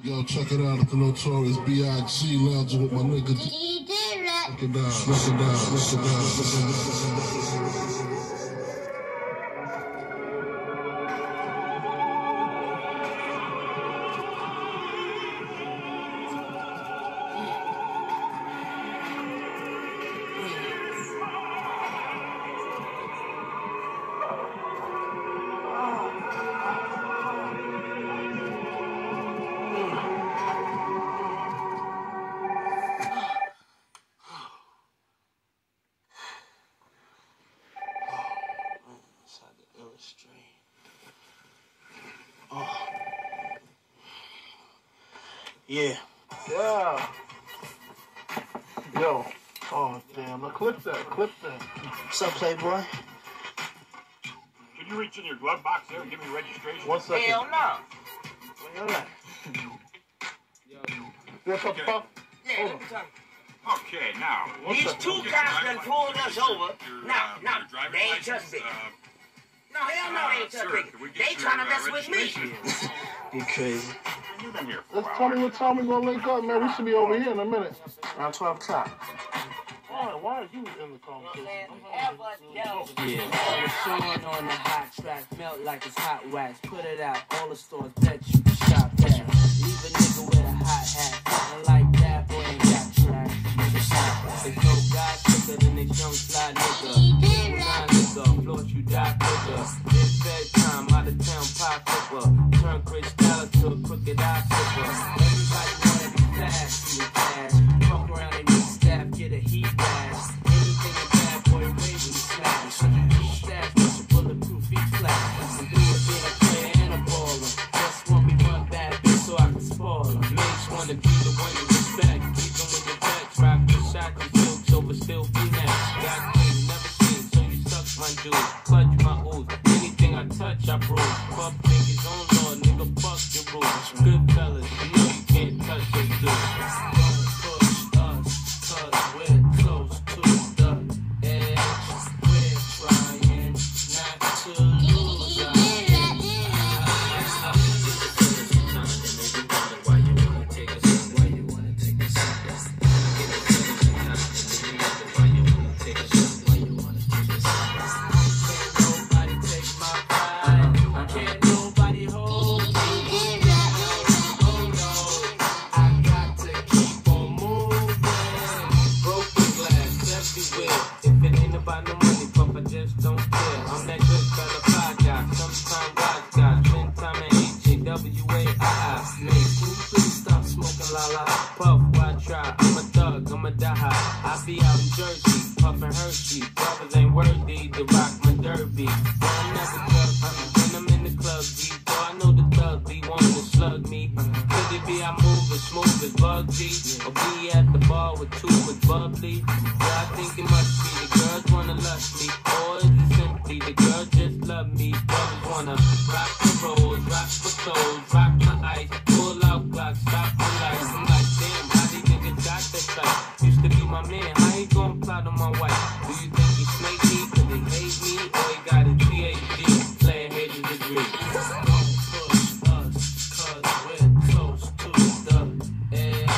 Yo, check it out at the Notorious B.I.G. lounging with my nigga djReK. Look it down, look it down, look it down, look it down. Yeah. Yeah. Yo. Oh, damn. Now clip that. Clip that. What's up, Playboy? Can you reach in your glove box there and give me registration? 1 second. Hell no. Where you at? Yes, Okay. Yeah, let me tell you. Okay, now. These two cops done pulled us over. Now, your driver's they ain't license, just big. No, hell no, they ain't just sir, big. can we get They your, trying to mess with me. registration? You crazy. You've been here for a Let's while. tell me what time we gonna link up, man. We should be over here in a minute. Around 12 o'clock. Why are you in the conversation? Yeah, song on the hot track, melt like it's hot wax. Put it out, all the stores bet you can shop that. Leave a nigga with a hot hat, I like that, boy ain't got track. There's no guy quicker than this young fly nigga. 9 nigga, float you die quicker. It's bedtime, out of town pop flipper. Turn Cristal to a crooked eye flipper. Everybody wanna be fast, you cash. Fuck around and need staff, get a heat gas. Anything a bad boy raise and smash. Stash with a bulletproof feet flat. And do it being a player and a baller. Just want me one bad bitch so I can spoil her. Mates wanna be the one you respect. Keep them with your pets. Rock the shot, you jokes over still finesse. Got things never seen, so you suck my dude. Clutch my ooze. Anything I touch, I bruise. Fuck niggas on law, nigga, fuck your rules. Good fellas, you know you can't touch those dudes. Don't push us, cause we're close to the edge. We're trying not to lose our I be out in Jersey, puffin' Hershey. Brothers ain't worthy to rock my derby. I never when I'm in the club, G. Boy, I know the thugs be wanting to slug me. Could it be I move as smooth as Bugsy? Or be at the bar with two with bubbly? Yeah, I think it must be the girls wanna lust me. Or is it simply the girls just love me? Brothers wanna rock the rolls, rock the clothes, rock my ice, pull out blocks, stop the lights. I'm like, damn, how these niggas got that type? Used to be my man, how he gon' plot on my wife? Do you think he snake me cause he hate me? Or he got a PhD, playing haters degree? Don't push us, cause we're close to the edge.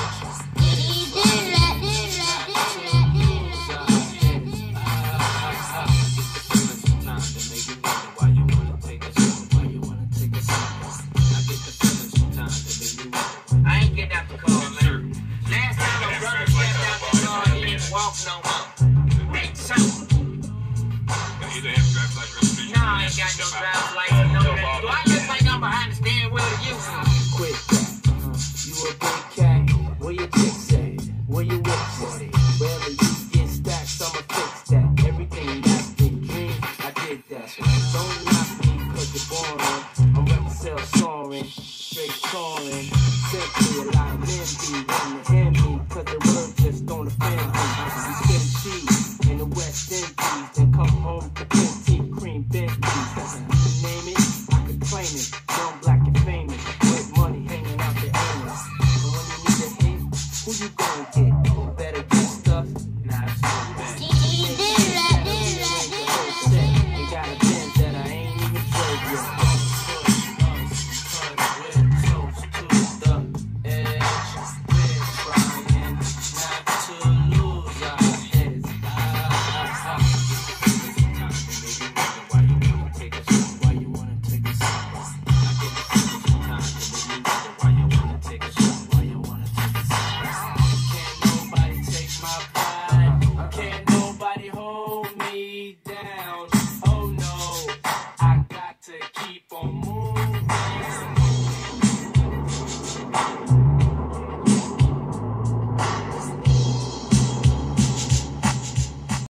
I ain't getting out the car, man. Last time my brother stepped out the car, he didn't walk no more. Make something. You either have driver's license registration. No, I ain't got no driver's license. No, that. Do I look like I'm behind the steering wheel to you? Quit that. You a big cat. Where your chicks at? Where your whips at? Wherever you get stacks, I'ma fix that. Everything that big dream, I did that. Don't knock me cause you're boring. I'm ready to sell soaring. Straight calling. Simply a lot of men be in the